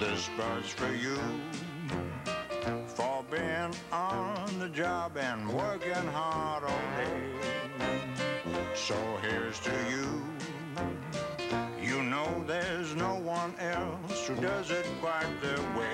This part's for you, for being on the job and working hard all day. So here's to you. You know there's no one else who does it quite their way.